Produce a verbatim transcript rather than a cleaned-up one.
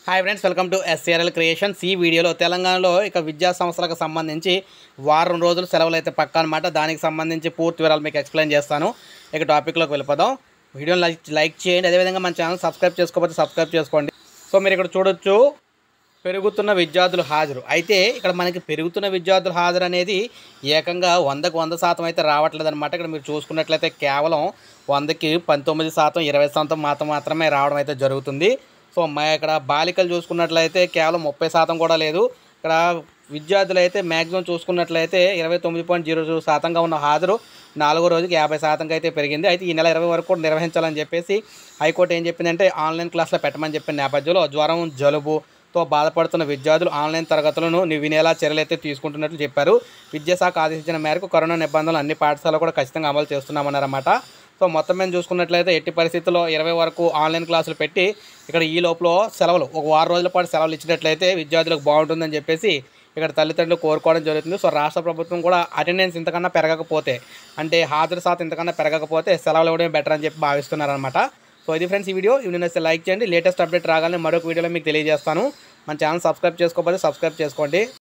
Hi friends, welcome to SCRL creations. ఈ వీడియోలో తెలంగాణలో ఇక విద్యా సంస్థలకు సంబంధించి వారం రోజులు సెలవులు అయితే పక్కా అనమాట. దానికి సంబంధించి పూర్తి వివరాలు మీకు ఎక్స్ప్లెయిన్ చేస్తాను. ఇక టాపిక్లోకి వెళ్ళిపోదాం. వీడియోని లైక్ లైక్ చేయండి. అదేవిధంగా మన ఛానల్ సబ్స్క్రైబ్ చేసుకోకపోతే సబ్స్క్రైబ్ చేసుకోండి. సో మీరు ఇక్కడ చూడొచ్చు, పెరుగుతున్న విద్యార్థులు హాజరు. అయితే ఇక్కడ మనకి పెరుగుతున్న విద్యార్థుల హాజరు అనేది ఏకంగా వందకు వంద శాతం అయితే రావట్లేదు అనమాట. ఇక్కడ మీరు చూసుకున్నట్లయితే కేవలం వందకి పంతొమ్మిది శాతం ఇరవై శాతం మాత్రం మాత్రమే రావడం అయితే జరుగుతుంది. సో మా ఇక్కడ బాలికలు చూసుకున్నట్లయితే కేవలం ముప్పై శాతం కూడా లేదు. ఇక్కడ విద్యార్థులు అయితే మ్యాక్సిమం చూసుకున్నట్లయితే ఇరవై తొమ్మిది పాయింట్ జీరో జీరో శాతంగా ఉన్న హాజరు నాలుగో రోజుకి యాభై శాతంగా అయితే పెరిగింది. అయితే ఈ నెల ఇరవై వరకు కూడా నిర్వహించాలని చెప్పేసి హైకోర్టు ఏం చెప్పిందంటే ఆన్లైన్ క్లాసులో పెట్టమని చెప్పిన నేపథ్యంలో జ్వరం జలుబుతో బాధపడుతున్న విద్యార్థులు ఆన్లైన్ తరగతులను వినేలా చర్యలు అయితే తీసుకుంటున్నట్లు చెప్పారు. విద్యాశాఖ ఆదేశించిన మేరకు కరోనా నిబంధనలు అన్ని పాఠశాలలో కూడా ఖచ్చితంగా అమలు చేస్తున్నామన్నారన్నమాట. సో మొత్తం మేము చూసుకున్నట్లయితే ఎట్టి పరిస్థితుల్లో ఇరవై వరకు ఆన్లైన్ క్లాసులు పెట్టి ఇక్కడ ఈ లోపల సెలవులు ఒక వారం రోజుల పాటు సెలవులు ఇచ్చినట్లయితే విద్యార్థులకు బాగుంటుందని చెప్పేసి ఇక్కడ తల్లిదండ్రులు కోరుకోవడం జరుగుతుంది. సో రాష్ట్ర ప్రభుత్వం కూడా అటెండెన్స్ ఇంతకన్నా పెరగకపోతే, అంటే హాజరు శాతం ఇంతకన్నా పెరగకపోతే సెలవులు ఇవ్వడమే బెటర్ అని చెప్పి భావిస్తున్నారనమాట. సో ఇది ఫ్రెండ్స్ ఈ వీడియో. ఇవి నచ్చితే లైక్ చేయండి. లేటెస్ట్ అప్డేట్ రాగానే మరొక వీడియోలో మీకు తెలియజేస్తాను. మన ఛానల్ సబ్స్క్రైబ్ చేసుకోకపోతే సబ్స్క్రైబ్ చేసుకోండి.